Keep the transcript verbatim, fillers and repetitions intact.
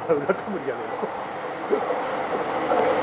から裏かぶりやめろ